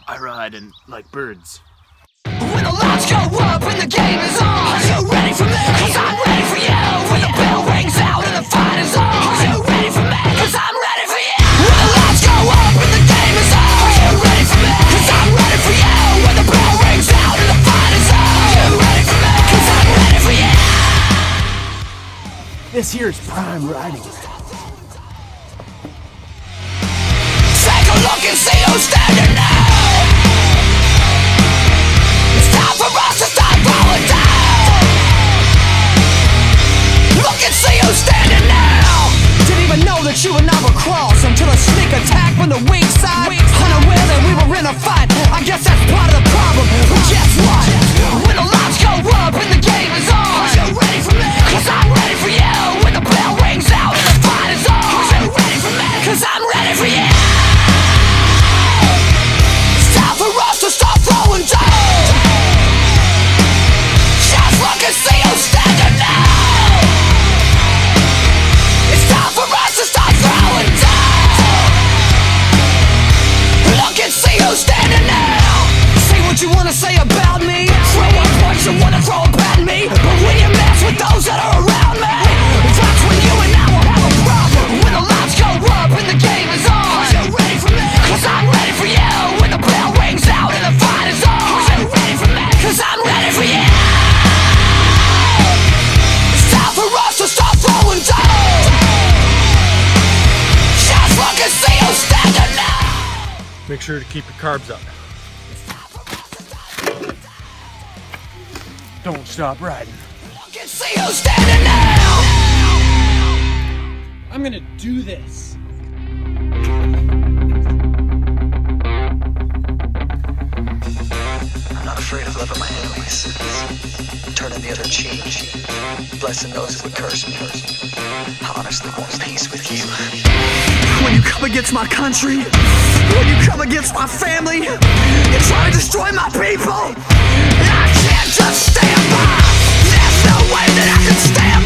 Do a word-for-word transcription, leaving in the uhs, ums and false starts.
I ride and like birds. When the lights go up and the game is on, are you ready for me? Cause I'm ready for you. When the bell rings out and the fight is on, are you ready for me? Cause I'm ready for you. When the lights go up and the game is on, are you ready for me? Cause I'm ready for you. When the bell rings out and the fight is on, are you ready for me? Cause I'm ready for you. This here's prime riding. Take a look and see who's standing now. It's time for us to start going down. Look and see who's standing now. Didn't even know that you and I were cross until a sneak attack from the weak side. Unaware that we were in a fight. I guess that's part of the problem. But guess what? When the lights go up and the game is on, are you ready for me? Cause I'm ready for you. When the bell rings out and the fight is on, are you ready for me? Cause I'm ready for you. It's time for us to start throwing down. Just look and see who's standing now. It's time for us to start throwing down. Look and see who's standing now. Say what you wanna say about me. Throw a punch you wanna throw at me. But when you mess with those that are around me, that's when you and I will have a problem. When the lights go up and the game is on, are you ready for me? Cause I'm ready for you. When the bell rings out and the fight is on, are you ready for me? Cause I'm ready for you. It's time for us to start throwing down. Just look and see who's standing now. Make sure to keep your carbs up. Don't stop riding. Look and see who's standing now. I'm gonna do this. I'm not afraid of loving my enemies, turning the other cheek, blessing those who would curse me. I honestly want peace with you. When you come against my country, when you come against my family, you try to destroy my people, and I can't just stand by. There's no way that I can stand